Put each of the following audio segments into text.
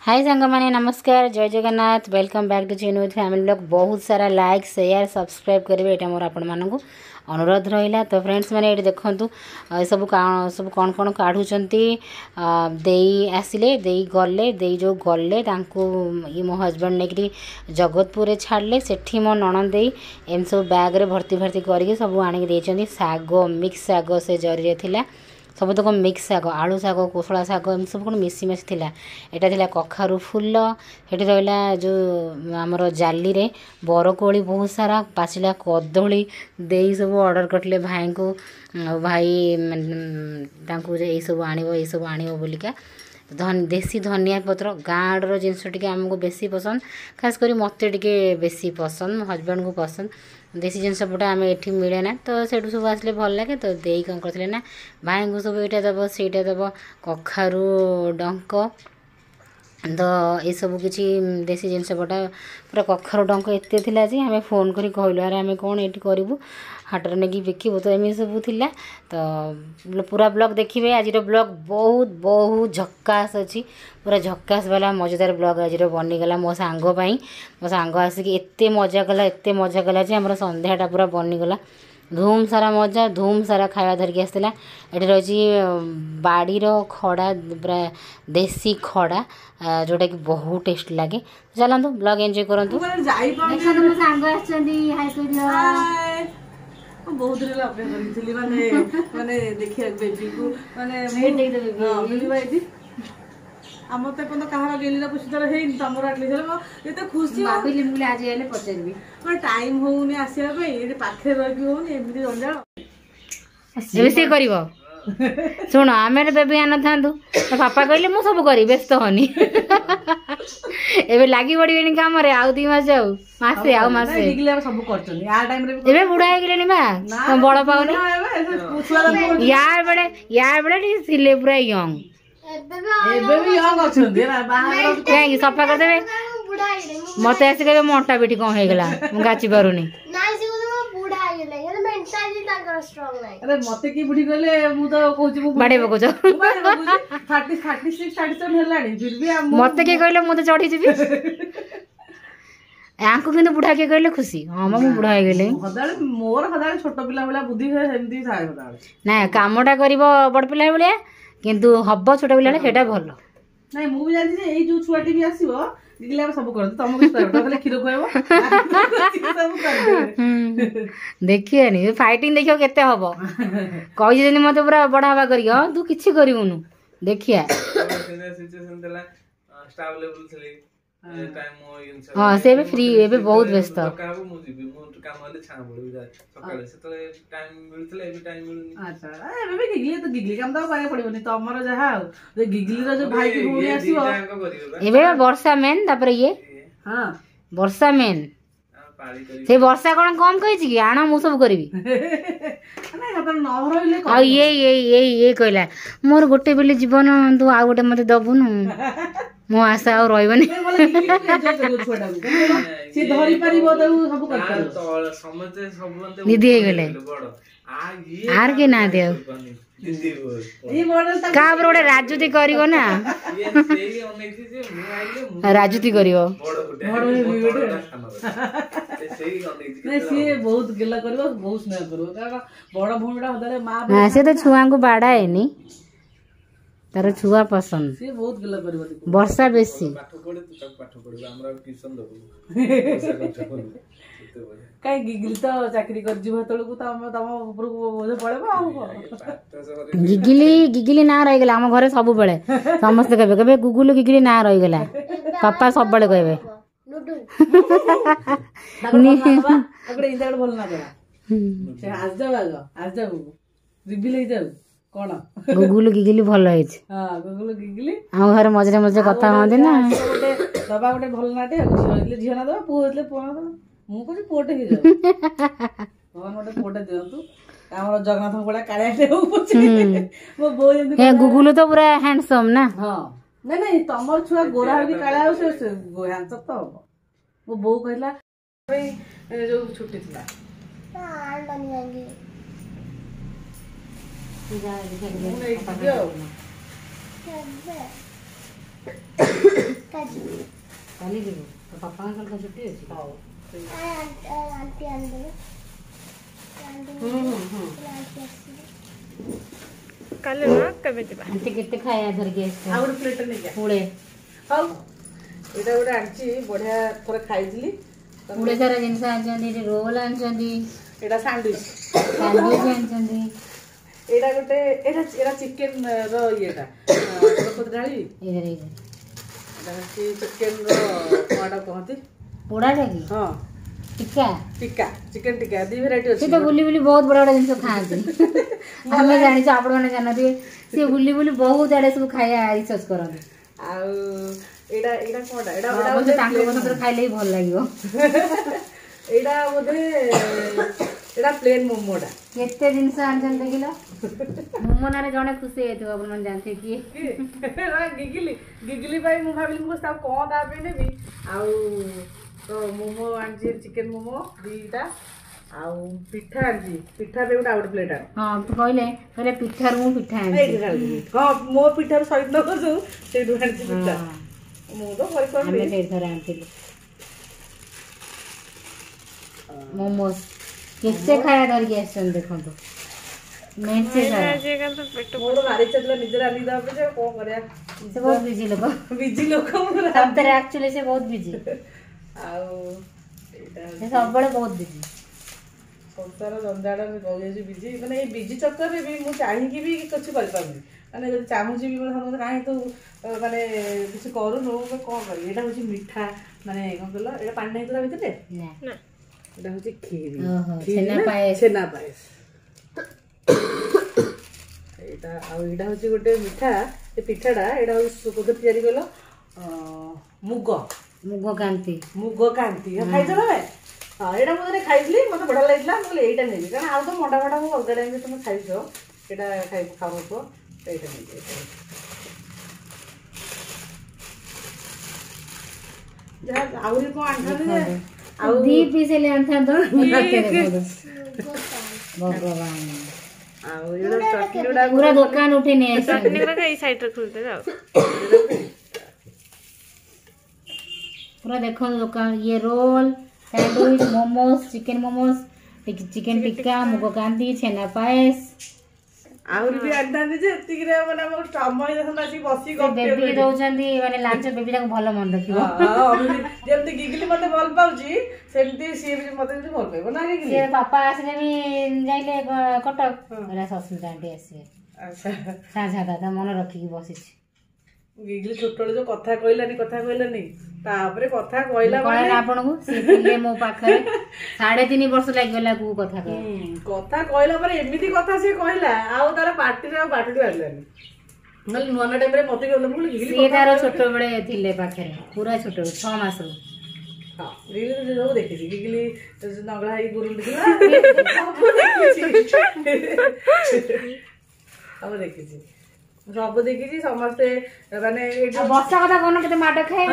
हाय सांग माने नमस्कार जय Jagannath welcome back to channel family blog. बहुत सारा लाइक शेयर सब्सक्राइब करेंगे यहाँ मोर आपण मानू अनुरोध रहा। तो फ्रेंड्स मैंने ये देखूँ सब कौन कौन काढ़ुंट देई आसिले देई गले देई जो गले ये मो हजबैंड ने जगतपुर छाड़े सेठी मो नणंद देई एम सब बैग भर्ती भर्ती करके सब आनिक शाग मिक्स शाग से जरी थिला सब तक मिक्स शाग आलू शाग कोशला शाग एम सब कौन मिसी मिसी थिला। एटा थिला कखारू फुल हेटी रहिला जो आमर जाली रे बरकोली बहुत सारा पाचिला कदली देई सब ऑर्डर करले भाई को भाई तांको जे सब आनिबो बोलिका देसी धनिया पत्र गाँव जिनस टी आमको बेसी पसंद खास करी मत बेसी पसंद मो हजबैंड को पसंद देसी जिनस पटा आम ये मिले ना तो सेठू सब आसले भल लगे। तो देई कौन करते ना भाई को सब यहाँ दब सेटा दब कखारू डंक तो ये सब किसी देसी जिनस पटा पूरा कखारू डंक एत जे आम फोन करी कहलु अरे आम कौन ये करूँ हाटर नहीं बिकबू तो एम सब थिला। तो पूरा ब्लॉग देखिए आज ब्लॉग बहुत बहुत झक्कास अच्छी पूरा झक्कास वाला मजेदार ब्लॉग आज बनीगला मो सांग आसिक एत मजा कला जे आम संध्याटा पूरा बनीगला धूम सारा मजा धूम सारा खाया धरिकी आसला। ये रही बाड़ीर खड़ा पूरा देसी खड़ा जोटा कि बहुत टेस्ट लगे। चलतु ब्लॉग एंजॉय करूँ। बहुत दिन अपेक्षा करी माने माने देखिया बेबी को माने बेबी भाई आम तो अपन कहार गेलीरा पुष्टर हे तमर आटली म एते खुशी भाबिली मुले आज आले पचरबी पर टाइम होउनी आसिया पे एते पाखे रह कि होउनी एमती जंजाल एबे से करिवो सुनो आमे बेबी आन थांदु तो पापा कहले मु सब करी व्यस्त होनी एबे लागी पड़िबेनी काम रे आउ 2 मास आउ मासे आउ मासे निकले सब करचनी आ टाइम रे एबे बुढ़ा हे गेलेनी बा तो बड़ पाउनी यार बड़े सिले पूरा यंग एबे भी यंग अछन ना बाहर काई सफा कर देबे मते आसी कहबे मोटा बेटी कोन हे गेला मु गाची पारुनी अरे मते की बुढ़ी गले मु तो कहूची मु बाडे बकोछ 36 37 हेलानी फिर भी मते के कहले मु तो चढ़ी जीबी आंको किंतु बुढ़ा के कहले खुशी हां मु बुढ़ा हे गेले हदाले मोर हदाले छोट पिला वाला बुद्धि है हेमती थाए हदाले ना कामटा करिवो बड़ पिला वाला किंतु हब्बो छोट पिला सेटा भलो नहीं मु भी जानि जे एई जो छुआटी भी आसीबो दिगला सब करत तम के तो खाली खीर खुएबो सब कर देखिए नी फाइटिंग देखियो केते हबो कहि जेनी मते पूरा बढावा करियो तू किछि करिवनु देखिया सिचुएशन देला स्टाफ लेवल थली टाइम हां से भी फ्री एबे बहुत व्यस्त काबो मु जीबी मु काम वाले छान बोल जाय सकाळे सेतले टाइम मिलथले एबे टाइम मिलनी। अच्छा एबे भी गिगली तो गिगली काम तो करे पड़िबनी तमरो जहा जे गिगली रो जो भाई की भूमि आसीबो एबे वर्षा मेन तापर ये हां वर्षा मेन से वर्षा कोन कम कहिछि कि आना मु सब करबी नै अपन न रहले आ ये कहला मोर गोटे बेले जीवन तू आ गोटे मते दबुनु मो आशा और रहबनी से धरि परिबो त सब कर तो समझे सब निधि हे गेले आर के ना देव ये मॉडल त का बरोडे राजूती करिवो ना ये सेही ओनेथि जे मु आइले राजूती करिवो बड़ सेही ओनेथि नै से बहुत गिला करबो बहुत स्नेह करबो कारण बड़ भूमिटा हदाले मां हां से तो छुआ को बाड़ाए नी तार छुआ पसंद से बहुत गिला करबो वर्षा बेसी पाठ पढे तू तक पाठ पढे हमरा ट्यूशन दबो काई गिगली तो चाकरी कर जीव तळकू तम ऊपर को बोझ पड़ेबो आ गिगिली ना रह गेला हम घरे सब बेले समस्त कहबे कहबे गुगुलु गिगिली ना रह गेला पापा सब बेले कहबे अगड़े इंदड़ बोल ना करा से आज जाओ रिबिल हे जाओ कोन गुगुलु गिगिली भल हेछ हां गुगुलु गिगली हम घरे मजरे मजरे कथा होंदे ना गोटे दबा गोटे भल नाटे झियो ना दबा पुओ होतले पुओ ना दबा मु को पोटे हे जाओ भगवान गोटे पोटे दियंतु हमर जगन्नाथ बड़ा काळेटे हो पछे मो बो जंदी हे गुगुलु तो पूरा हैंडसम ना हां नहीं तमर छुआ गोरा होगी काळा हो से हैंडसम तो हो मो बो कहला जो छुट्टी थिला हां बनी आगे जा କାଲି ଯିବୁ ତ ବାପାଙ୍କର ତ ଛୁଟି ଅଛି। ହଉ କାଲି ନା କେବେ ଯିବା? ଆଣ୍ଟି କେତେ ଖାଇବା ଧରିକି ଆସିଛ? ଆଉ ଗୋଟେ ପ୍ଲେଟ୍ ନେଇକି ପୁଳେ ହଉ ଏଇଟା ଗୋଟେ ଆଣିଛି ବଢିଆ ଥରେ ଖାଇଥିଲି ପୁଳେ ସାରା ଜିନିଷ ଆଣିଛନ୍ତି। ଏଠି ରୋଲ ଆଣିଛନ୍ତି, ଏଇଟା ସ୍ୟାଣ୍ଡୱିଚ ସାଣ୍ଡୱିଚ ଆଣିଛନ୍ତି। ଏଇଟା ଗୋଟେ ଏଇଟା ଚିକେନ ର ଇଏଟା ଢାଳି ଏଇଥିରେ ଏଇଟା ହଉଛି ଚିକେନ ର କଣଟା କହନ୍ତି ପୋଡ଼ାଟା କି ହଁ ଟିକା ଟିକା ଚିକେନ ଟିକା 2 ଭେରାଇଟି ସେ ଅଛି। ତ ବୁଲି ବୁଲି ବହୁତ ବଡ଼ ବଡ଼ ଜିନିଷ ଖାଆନ୍ତି। ଆମେ ଜାଣିଛୁ ଆପଣମାନେ ଜାଣିନଥିବେ ସେ ବୁଲି ବୁଲି ବହୁତ ଆଡ଼େ ସବୁ ଖାଇବା ରିସର୍ଚ୍ଚ କରନ୍ତି। ଆଉ ଏଇଟା ଏଇଟା କଣଟା ଏଇଟା ଅବଶ୍ୟ ତାଙ୍କ ପସନ୍ଦରେ ଖାଇଲେ ବି ଭଲ ଲାଗିବ। ଏଇଟା ବୋଧେ ଏଇଟା ପ୍ଲେନ ମୋମୋଟା କେତେ ଜିନିଷ ଆଣିଛନ୍ତି ଦେଖିଲ। ମୋମୋ ନାଁରେ ଜଣେ ଖୁସି ହେଇଥିବ ଆପଣମାନେ ଜାଣିଥିବେ କିଏ? ଗିଗିଲି ପାଇଁ ମୁଁ ଭାବିଲି ମୁଁ ତାକୁ କଣ ତା ପାଇଁ ନେବି ଆଉ ତ ମୋମୋ ଆଣିଛି ଚିକେନ ମୋମୋ 2ଟା ଆଉ ପିଠା ଆଣିଛି ପିଠା ପାଇଁ ଗୋଟେ ଆଉ ଗୋଟେ ପ୍ଲେଟ୍ ଆଣ ହଁ ତୁ କହିଲେ ପିଠାରୁ ମୁଁ ପିଠା ଆଣିଛି। ହଁ ମୋ ପିଠାରୁ ସହିତ ନ କରୁ ସେଇଠୁ ଆଣିଛି ପିଠା ମୁଁ ତ ଆମେ କରିପାରିବି ସେଇଠି ଥରେ ଆଣିଥିଲୁ ମୋମୋସ୍। କେତେ ଖାଇବା ଧରିକି ଆସିଛନ୍ତି ଦେଖନ୍ତୁ। ମେଞ୍ଚେ ସାରା। ମୋର ଭାରି ଇଚ୍ଛା ଥିଲା ନିଜେ ରାନ୍ଧିକି ଦେବା ପାଇଁ ଯେ କଣ କରିବା ସେ ବହୁତ ବିଜି ଲୋକ। ବିଜି ଲୋକ ମୁଁ ସତରେ ଆକ୍ଚୁଆଲି ସେ ବହୁତ ବିଜି। ଆଉ ଏଇଟା ସେ ସବୁବେଳେ ବହୁତ ବିଜି। ସଂସାର ଜଞ୍ଜାଳ ରହିଯାଉଛି ବିଜି ମାନେ ଏଇ ବିଜି ଚକ୍କରରେ ବି ମୁଁ ଚାହିଁକି ବି କିଛି କରିପାରୁନି। ମାନେ ଯଦି ଚାହୁଁଛି ବି ସମସ୍ତେ କାହିଁ ତୁ ମାନେ କିଛି କରୁନୁ କଣ କରିବି। ଏଇଟା ହଉଛି ମିଠା ମାନେ କଣ କହିଲ ଏଇଟା ପାଣି ନାହିଁ ତ ତା ଭିତରେ ଏଇଟା ହଉଛି କ୍ଷୀରି ଛେନା ପାଏସ। ଛେନା ପାଏସ ଏଇଟା ଆଉ ଏଇଟା ହଉଛି ଗୋଟେ ମିଠା ଏ ପିଠାଟା ଏଇଟା ହଉଛି କୋଉଥିରେ ତିଆରି କଲ ମୁଗ ମୁଗ କାନ୍ତି ଖାଇଛ ନା ଭାଇ? ହଁ ଏଇଟା ମୁଁ ଥରେ ଖାଇଥିଲି ମତେ ବଢିଆ ଲାଗିଥିଲା। ମୁଁ କହିଲି ଏଇଟା ନେବି କାରଣ ଆଉ ତ ମଣ୍ଡା ଫଣ୍ଡା ମୁଁ ଅଲଗା ଟାଇମରେ ତମେ ଖାଇଛ ଏଇଟା ଖାଉନଥିବ ଏଇଟା ନେବି। ଯାହା ଆହୁରି କଣ ଆଣିଥାନ୍ତି ଯେ ଆଉ 2 ପିସ୍ ହେଲେ ଆଣିଥାନ୍ତ। ଭଗବାନ ଆଉ ଏଇଟା ଚଟଣି ଗୁଡା ପୁରା ଦୋକାନ ଉଠେଇ ନେଇ ଆସିଛନ୍ତି। ଏଇ ସାଇଡରେ ଖୋଲିଦେବେ ଆଉ ପୁରା ଦେଖନ୍ତୁ ଦୋକାନ ଇଏ roll sandwich momos chicken momos chicken tikka ମୁଗ କାନ୍ତି ଛେନା ପାଏସ। ଆହୁରି ବି ଆଣିଥାନ୍ତି ଯେ ଏତିକିରେ ମାନେ ଆମର ସମୟ ଦେଖନ୍ତୁ ଆସିକି ବସିକି ବେବି ଦଉଛନ୍ତି ମାନେ ଲାଞ୍ଚ ବେବି ତାକୁ ଭଲ ମନେ ରଖିବ। ଯେମିତି ଗିଗିଲି ମତେ ଭଲ ପାଉଛି ସେମିତି ସିଏ ବି ମତେ ବି ଭଲ ପାଇବ ନା ଗିଗିଲି। ସିଏ ବାପା ଆସିଲେ ବି ଯାଇଲେ କଟକ କହିଲା ସସ୍ମିତା ଆଣ୍ଟି ଆସିବେ। ଆଚ୍ଛା ସାଧା ତା ମନେ ରଖିକି ବସିଛି। ଗିଗିଲି ଛୋଟବେଳେ ଯୋଉ କଥା କହିଲାନି ତାପରେ କଥା କହିଲା ମାନେ ଆପଣଙ୍କୁ ସିଏ ଥିଲେ ମୋ ପାଖରେ 3.5 ବର୍ଷ ଲାଗିଗଲା କଥା କଥା କହିଲା ପରେ ଏମିତି କଥା ସିଏ କହିଲା ଆଉ ତାର ପାଟିରେ ଆଉ ବାଟୁଟି ବାହାରିଲାନି। ନହେଲେ ନୂଆ ନୂଆ ଟାଇମରେ ମତେ ସିଏ ତାର ଛୋଟବେଳେ ଥିଲେ ପାଖରେ ପୁରା ଛୋଟବେଳେ 6 ମାସରୁ। ହଁ ଗିଗିଲି ସବୁ ଦେଖିଛି ଗିଗିଲି ନଗଳା ହେଇକି ଗୁରୁଣ୍ଡି ସବୁ ଦେଖିଛି ସମସ୍ତେ ମାନେ ବର୍ଷା କଥା କଣ କେତେ ମାଡ ଖାଏ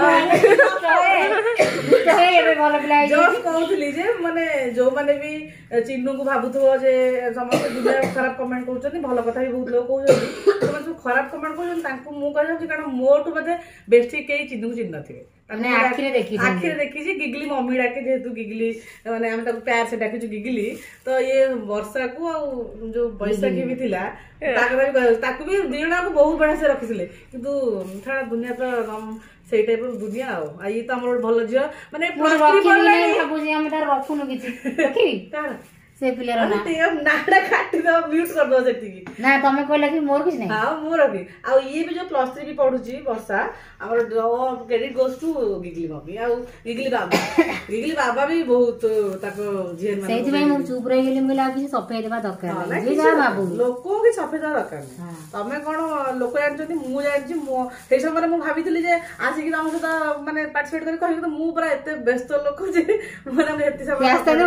ଭଲ ପିଲା କହୁଥିଲି ଯେ ମାନେ ଯୋଉମାନେ ବି ଚିନୁକୁ ଭାବୁଥିବ ଯେ ସମସ୍ତେ ଦୁନିଆ ଖରାପ କମେଣ୍ଟ କରୁଛନ୍ତି ଭଲ କଥା ବି ବହୁତ ଲୋକ କହୁଛନ୍ତି ସେମାନେ ସବୁ ଖରାପ କମେଣ୍ଟ କରୁଛନ୍ତି ତାଙ୍କୁ ମୁଁ କହିଯାଉଛି କାରଣ ମୋଠୁ ବୋଧେ ବେଶୀ କେହି ଚିନୁକୁ ଚିହ୍ନି ନଥିବେ। ଆଖିରେ ଦେଖିଛି ଗିଗିଲି ମମି ଡାକେ ଯେହେତୁ ଗିଗିଲି ମାନେ ଆମେ ତାକୁ ପ୍ୟାର ସେ ଡାକିଛୁ ଗିଗିଲି ତ ଇଏ ବର୍ଷାକୁ ଆଉ ଯୋଉ ବୈଶାଖୀ ବି ଥିଲା ତାକୁ ବି 2 ଜଣଙ୍କୁ ବହୁତ ବଢିଆ ସେ ରଖିଥିଲେ କିନ୍ତୁ ଦୁନିଆ ତ ସେଇ ଟାଇପ ର ଦୁନିଆ ଆଉ ଇଏ ତ ଆମର ଗୋଟେ ଭଲ ଝିଅ ମାନେ ଆମେ ତାର ରଖୁନୁ କିଛି ସେ ପିଲାର ନାଟା କାଟିଦବ ମ୍ୟୁଟ କରିଦବ ସେତିକି ନା ତମେ କହିଲା କି ମୋର କିଛି ନାହିଁ। ହଁ ମୋର ବି ଆଉ ଇଏ ବି ଯୋଉ +3 ବି ପଢୁଛି ବର୍ଷା ଆମର credit goes to Gigili mummy ଆଉ ଗିଗିଲି ବାବା ବି ବହୁତ ତାଙ୍କ ଝିଅ ସେଇଥିପାଇଁ ମୁଁ ଚୁପ ରହିଗଲି। ମୁଁ କହିଲି ଆଉ କିଛି ସଫେଇ ଦେବା ଦରକାର ନାହିଁ ଲୋକ କିଛି ସଫେଇ ଦେବା ଦରକାର ନାହିଁ। ତମେ କଣ ଲୋକ ଜାଣିଛନ୍ତି ମୁଁ ଜାଣିଛି ସେଇ ସମୟରେ ମୁଁ ଭାବିଥିଲି ଯେ ଆସିକି ତମ ସହିତ ମାନେ ପାର୍ଟିସିପେଟ କରି କହିବି ମୁଁ ପୁରା ଏତେ ବ୍ୟସ୍ତ ଲୋକ ଯେ ମାନେ ଏତେ ସମୟ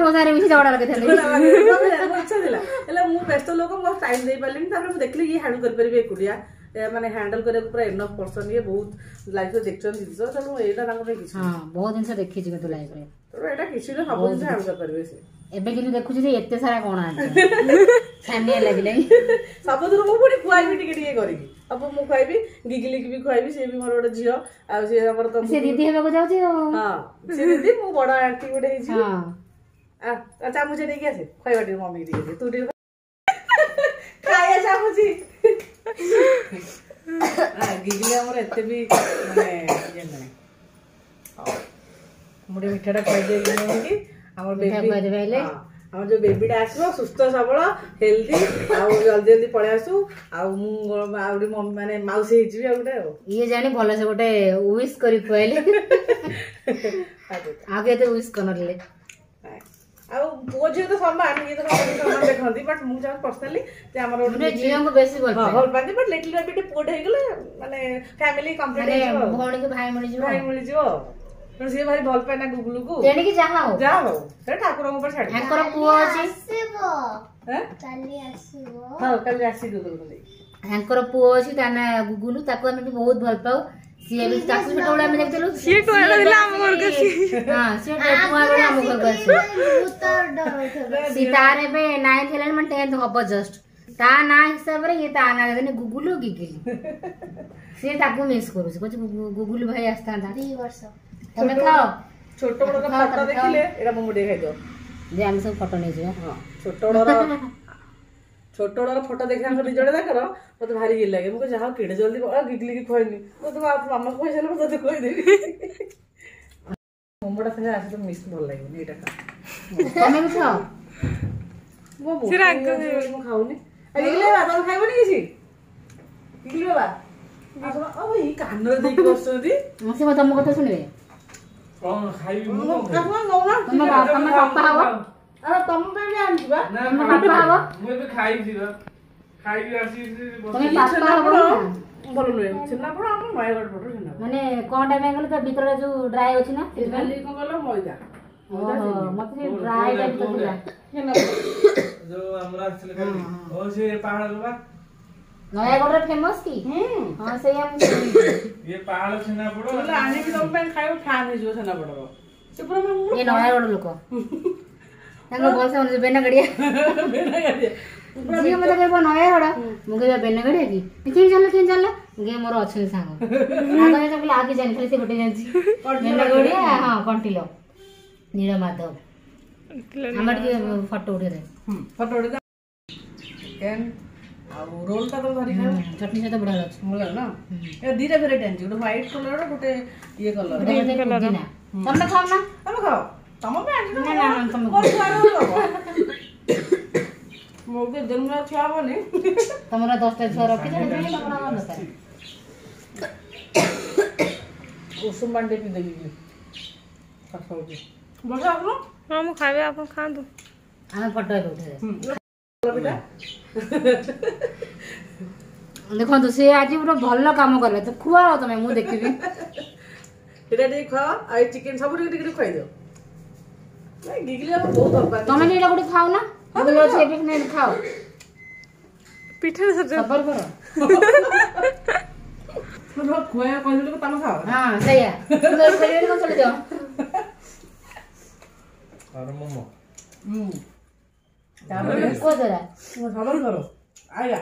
ଇଚ୍ଛା ଥିଲା ହେଲେ ମୁଁ ବ୍ୟସ୍ତ ଲୋକ ମୁଁ ଟାଇମ ଦେଇପାରିଲିନି। ତାପରେ ମୁଁ ଦେଖିଲି ଇଏ ହ୍ୟାଣ୍ଡଲ କରିପାରିବି ଏକୁଟିଆ ମାନେ ହ୍ୟାଣ୍ଡଲ କରିବାକୁ ପୁରା ଏନଫ୍ ପର୍ସନ ଇଏ ବହୁତ ଲାଇଫରେ ଦେଖିଛନ୍ତି ଜିନିଷ ତେଣୁ ଏଇଟା ତାଙ୍କ ପାଇଁ କିଛି ବହୁତ ଜିନିଷ ଦେଖିଛି କିନ୍ତୁ ଲାଇଫରେ ଏଇଟା କିଛି ସବୁ ଜିନିଷ ହ୍ୟାଣ୍ଡଲ କରିପାରିବେ ସେ ଏବେ କିନ୍ତୁ ଦେଖୁଛି ଯେ ଏତେ ସାରା କଣ ଆଣିଛ ଛାନିଆ ଲାଗିଲାଣି ସବୁଥିରୁ ମୁଁ ପୁଣି ଖୁଆଇବି ଟିକେ ଟିକେ କରିକି अब मु खुआबी गिगिली की भी खुआबी से भी मोर गोटे झील आ से हमर तो से दीदी हेबाको जाउची हां से दीदी मु बड़ा आंटी गोटे हिची हां अच्छा मुझे नहीं कैसे खुआई बाटी मम्मी दी तू दी खाया चामुची गिगिली हमर एते भी माने ये नहीं मुझे मिठाटा खुआई दे कि हमर बेबी खुआई देबे हेले हमर जो बेबीटा आसो सुस्थ सबल हेल्दी आ जल्दी जल्दी पळे आसु आ मु आउडी मम्मी माने माउसी हिची भी आउडे ये जानी भलो से गोटे विश करी खुआइले आगे तो विश करनले आ पुओ जे तो समान ये तो समान देखंती बट मु जान पर्सनली जे हमर गोटे झियो को बेसी बोल हां होल पाती बट लिटिल बेबी पुओ हे गेले माने फैमिली कंप्लीट माने भौणी के भाई मिली भाई मिली जो तो से भारी भल पाए ना गुगलू को तेने की जा हो से ठाकुर ऊपर छाड़ हंकर पुओ अछि हैं काली आसीबो हां कल आसी गुगलू हंकर पुओ अछि ताना गुगुलू ताको हम बहुत भल पाऊ सिए भी ताको छोटोला में देखतेलु ସିଏ କହିଲା ଦିଲା ଆମ ଘରକୁ ଆସି हां से पुआ बड़ा हम घर बस उतर डर सितारे पे 9th हेलन मन 10th हबो जस्ट ता ना हिसाब रे ये ता ना देने गुगुलू गिगिली से ताको मिस करू से गुगुलू भाई आस्ता था 3 वर्ष तमे खाओ छोट बड़ का फोटो देखिले एरा मु मुडे खाइ दो जे हम सब फोटो नै जो हां छोट बड़ फोटो देखा हम निजडे दाकर मते भारी गिल लागे मको जाहा केडे जल्दी गिगली की खोइनी तो तो मामा को पैसा ले तो कोइ देबी मोमडा संगे आसे तो मिस भल लागे नी एटा खा तमे भी खाओ वो से राग मु खाउनी गिगली बा तो खाइबो नी किसी गिगली बाबा आसो अब ई कान देख बसती से तम कथा सुनिबे कौन खाइबी मु काफा नौना तमे पापा हवा अरे तुम पे भी आनी बा ना पापा हवा मु तो खाइबी रे खाइबी आसी तमे पापा हवा बोलो नु छिना पड़ हम मायगड पड़ छिना माने कोन टाइम गेल त भीतर जो ड्राई अछि ना खाली को गलो मैदा मते ड्राई टाइप तो दिला जो हमरा चले गली ओ से पहाड़ बा नयागढ़ फेमस की हां से हम ये पहाड़ छेना पड़ो बोले आने की तुम पे खाइबो फैन हो जो छिना पड़ से पूरा में ये नयागढ़ लोक तांको बोलसे मन बेना गड़िया बेना गाड़ी जी मते कहबो नयागढ़ मु कहबो बेना गड़िया की किन जानला गे मोर अछि सांग आगे जे बोले आगे जानि खाली से गोटे जानछि बेना गड़िया हां कंटिलो नील माधव हमर के फोटो उठे दे फोटो उठे चिकन आ रोल ता तो धरी खाओ चटनी से तो बड़ा अछि मुला ना ए दीटा वेराइटी आंची गोटे व्हाइट कलर गोटे ये कलर तमे खाओ ना तमे खाओ तमे पे आंची ना तमे मोर खारो मोर के दिन में छुआ बने तमरा 10 टा छुआ रखि दे तमरा मन होता उस मंडे पे देगी खाओ जी बस आप लो ହଁ ମୁଁ ଖାଇବି ଆପଣ ଖାଆନ୍ତୁ ଆମେ ଫଟୋ ଉଠେଇ बेटा देखो से आज पूरा भल काम कले तो खुआओ तमे मु देखिबी एटा दे खा आ चिकन सब टिक खुआई दो नहीं गिगली हम बहुत भल पाते तमे नीला गुडी खाओ ना हम यो छे भी नहीं खाओ ପିଠାରେ ସଜ सबर करो मतलब खुआया कोन लोग तम खाओ हां सही है तुम करियर को चले जाओ और मोमो तापर को जरा सबर करो आया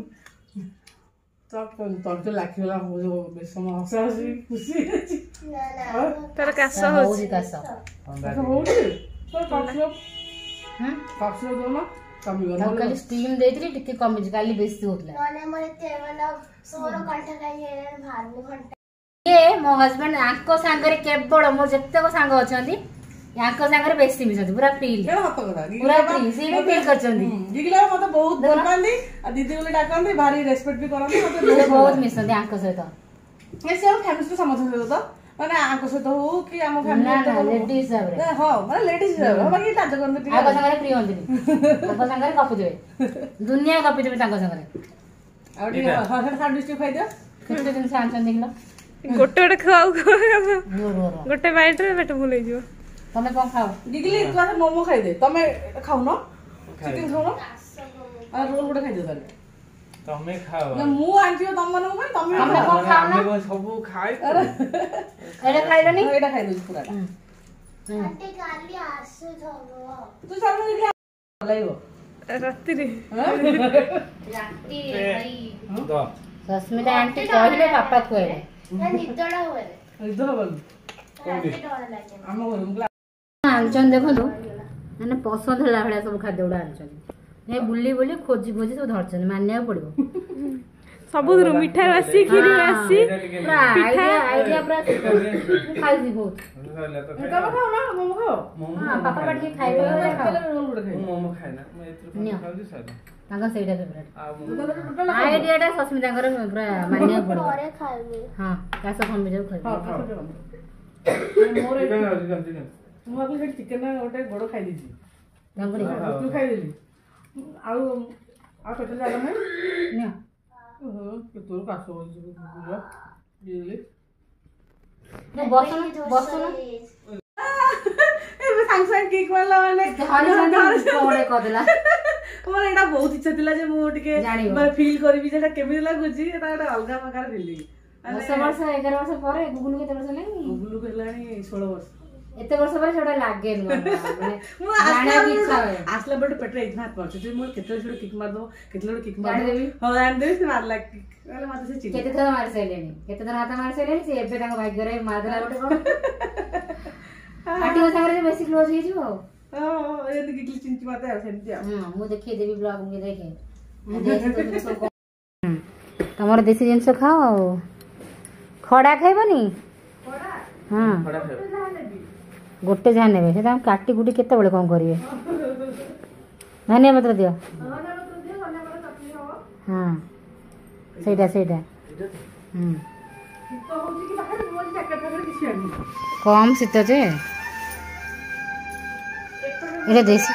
तब तो लाखिला हो जो बेसम हसा हसी खुशी ତାର କାଶ हो ହଉଛି जी कासा तो हो जी तो काफलो हां काफलो दो ना कमी तब गला खाली स्टीम देतरी टिके कम जी काली बेसी होतला नने मरे ते मतलब 16 घंटा काई हेरन भारनी घंटा ये मो हस्बैंड आंको सांगरे केबड़ मोर जत्ते को सांग अछंती आंको सांगरे बेसी मिसंती पूरा फील केना हत करा पूरा फील सी भी फील करचंती गिगला मते बहुत भल पांदी आ दीदी बोले डाकंदी भारी रेस्पेक्ट भी करंदी मते मुझे बहुत मिसंती आंको सहित ये सब फैमिली तो समझ से तो माने आंको से तो हो कि हम ना फैमिली ना लेडीज हिसाब रे हां माने लेडीज है बाकी लाज करने टिक आंको सांगरे प्रिय होंती आंको सांगरे कपु देबे दुनिया कपु देबे तांको सांगरे आ टिक हां सैंडविच खाई दे केते दिन से आंचन देखलो ଗୋଟେ ଗୋଟେ ଖାଉ रो रो रो ଗୋଟେ ବାଇଟରେ ପେଟ ଫୁଲ ହେଇଯିବ तमे कोन खाओ गिगली तू आसे मोमो खाई दे तमे खाऊ न चिकन खाऊ न आ रोल गुडे खाई दे ताले तमे खाओ ना मु आंटियो तम मन को तमे तमे कोन खाओ ना हम सब खाइ एटा खाइलो नी एटा खाई दे पूरा आंटी काली आसु थबो तू सब गिगली लाइव ରାତିରେ राती भाई द ସସ୍ମିତା ଆଣ୍ଟି କହିଲେ ବାପା ଖୁଆଇଲେ ନିଦଟା ହୁଏ ନିଦ ହବନି ରାତି ଡର ଲାଗେ ଆମ ଘରକୁ ଆଣିଛନ୍ତି ଦେଖନ୍ତୁ ମାନେ ପସନ୍ଦ ହେଲା ଭଳିଆ ସବୁ ଖାଦ୍ୟ ଗୁଡ଼ା ଆଣିଛନ୍ତି ଏ ବୁଲି ବୁଲି ଖୋଜି ଖୋଜି ସବୁ ଧରିଛନ୍ତି ମାନିବାକୁ ପଡ଼ିବ ସବୁଥିରୁ ମିଠାରୁ ଆସି କ୍ଷୀରି ଆସି ପୁରା ଆଇଡିଆ ପୁରା ଖାଇଛି ବହୁତ ତମେ ଖାଅ ନା ମୋମୋ ଖାଅ ପାପା ବା ଟିକେ ଖାଇବେ ମୋମୋ ଖାଏନା ମୁଁ ଏଥିରେ ଖାଉଛି ସରିଲା ତାଙ୍କ ସେଇଟା ଫେଭରେଟ୍ ଆଉ ଆଇଡିଆଟା ସସ୍ମିତାଙ୍କର ପୁରା ମାନିବାକୁ ପଡ଼ିବ ଘରେ ଖାଇବି ହଁ କାଶ କମି ଯାଉ ଖାଇବେ ମୋର ଚିକେନ ଅଛି ଚିକେନ ମୁଁ ଆଗରୁ ସେଠି ଚିକେନ ଗୋଟେ ଗୋଡ଼ ଖାଇ ଦେଇଛି ତାଙ୍କରି ତୁ ଖାଇଦେଲି ଆଉ ଆଉ ପେଟ ଜାଗା ନାହିଁ ନିଅ କେତେବେଳେ କାଶ ହଉଛି ବସୁନ ବସୁନ ଏବେ ସାଙ୍ଗେ ସାଙ୍ଗେ କିକ୍ ମାରିଲା ମାନେ କରିଦେଲା ମୋର ଏଇଟା ବହୁତ ଇଚ୍ଛା ଥିଲା ଯେ ମୁଁ ଟିକେ ଜାଣିବ। ଫିଲ୍ କରିବି ଯେ ଏଟା କେମିତି ଲାଗୁଛି ଏଟା ଗୋଟେ ଅଲଗା ପ୍ରକାର ଫିଲିଂ 10 ବର୍ଷ 11 ବର୍ଷ ପରେ ଗୁଗୁଲୁ କେତେ ବର୍ଷ ହେଲାଣି ଗୁଗୁଲୁକୁ ହେଲାଣି 16 ବର୍ଷ ଏତେ ବର୍ଷ ପରେ ସେଟା ଲାଗେ ନୁହଁ ମୁଁ ଜାଣିବାକୁ ଇଚ୍ଛା ହୁଏ ଆସିଲା ବେଳୁ ପେଟରେ ଏଇନା ହାତ ମାରୁଛି ଯେ ମୋର କେତେବେଳେ ସେଟା କିକ୍ ମାରିଦବ କେତେବେଳେ କିକ୍ ଜାଣିଦେବି। ମାରିଦେବି ହଁ ଜାଣିଦେବି ସେ ମାରିଲା କିକ୍ ନହେଲେ ମତେ ସେ ଚିନି କେତେ ଥର ମାରି ସାରିଲେଣି କେତେ ଥର ହାତ ମାରି ସାରିଲେଣି ସେ ଏବେ ତାଙ୍କ ଭାଗ୍ୟରେ ମାରିଦେଲା ଗୋଟେ କଣ ଆଣ୍ଟିଙ୍କ ସାଙ୍ଗରେ ବେଶୀ କ୍ଲୋଜ ହେଇଯିବ ଆଉ ଏମିତି କିକ୍ ଚିଞ୍ଚି ମାରିଦେ ଆଉ ସେମିତି ଆଉ ମୁଁ ଦେଖେଇଦେବି ବ୍ଲଗ ମୁଁ ଦେଖେ ତମର ଦେଶୀ ଜିନିଷ ଖାଅ ଆଉ ଖଡ଼ା ଖାଇବନି ହଁ ଗୋଟେ ଯାହା ନେବେ ସେ ତାଙ୍କୁ କାଟି କୁଟି କେତେବେଳେ କ'ଣ କରିବେ ଧନିଆ ପତ୍ର ଦିଅ ହଁ ସେଇଟା ସେଇଟା କମ୍ ଶୀତ ଯେ ଏଇଟା ଦେଶୀ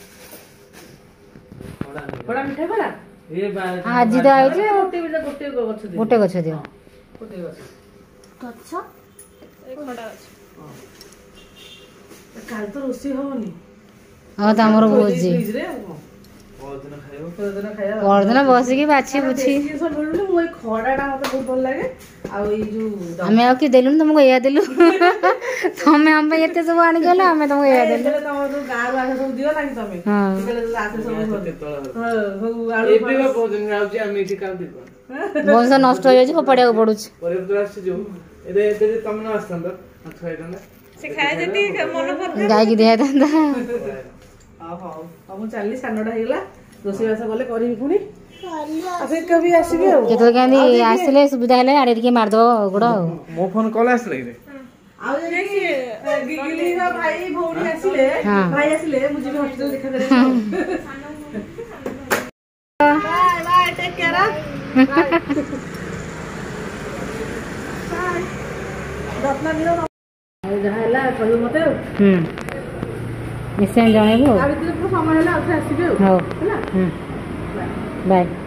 ବड़ा ମିଠା ବड़ा ଆଜି ତ ଆଇଛି ଗୋଟେ ଗୋଟେ ଗଛ ଗଛ ଦିଅ ଗୋଟେ ଗଛ ଗଛ କାଲି ତ ରୋଷେଇ ହବନି ହଁ ତମର ଭୋଜି ଫ୍ରିଜରେ ପରଦିନ ଖାଇବ ପରଦିନ ବସିକି ବାଛି ବୁଛି ମୁଁ ଏଇ ଖଡାଟା ମତେ ବହୁତ ଭଲ ଲାଗେ ଆଉ ଏଇ ଯୋଉ ଆମେ ଆଉ କି ଦେଲୁନି ତମକୁ ଏଇଆ ଦେଲୁ ତମେ ଆମ ପାଇଁ ଏତେ ସବୁ ଆଣିକି ଗଲ ଆମେ ତମକୁ ଏଇଆ ଦେଲୁ ଯେତେବେଳେ ତମର ଯୋଉ ଗାଁରୁ ଆସେ ସବୁ ଦିଅ ନାହିଁ ତମେ ହଁ ସେତେବେଳେ ଆସେ ସବୁ କେତେବେଳେ ସବୁ ଆଳୁ ଏବେ ବା ପରଦିନ ଖାଉଛି ଆମେ ଏଠି କାଲି দিব ବଂଶ ନଷ୍ଟ ହେଇଯାଉଛି ଫୋପାଡ଼ିବାକୁ ପଡୁଛି ପରିବାର ଆସିଛି ଯୋଉ ଏବେ ଯଦି ତମେ ନ ଆସିଥାନ୍ତ ମାଛ ଖାଇଥାନ୍ତେ ସେ ଖାଏ ଯଦି ମନ ପଡିଲା ଗାଈକି ଦିଆହେଇଥାନ୍ତା ହଉ ମୁଁ ଚାଲିଲି ସାନଟା ହେଇଗଲା ରୋଷେଇବାସ କଲେ କରିବି ପୁଣି କେବେ ଆସିବି ଆଉ କେତେବେଳେ କେମିତି ଆସିଲେ ସୁବିଧା ହେଲେ ଆଡେ ଟିକେ ମାରିଦବ ଗୋଡ ଆଉ ମୋ ଫୋନ କଲ୍ ଆସିଲା କି ଆଉ ଯଦି ଗିଗିଲିର ଭାଇ ଭଉଣୀ ଆସିଲେ ଭାଇ ଆସିଲେ ମୁଁ ଯିବି ହସ୍ପିଟାଲ ଦେଖା କରିବାକୁ ବାଏ ବାଏ ଟେକ୍ କେୟାର ଯତ୍ନ ନିଅ ଆଉ ଯାହା ହେଲା କହିବ ମତେ ଆଉ ନିଶ୍ଚୟ ଜଣେଇବୁ ଆଉ ଭିତରେ ସମୟ ହେଲେ ଆଉ ଆସିବି ଆଉ ହଉ ହେଲା ବାଏ